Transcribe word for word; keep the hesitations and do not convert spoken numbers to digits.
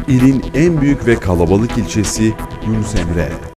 İlin en büyük ve kalabalık ilçesi Yunus Emre.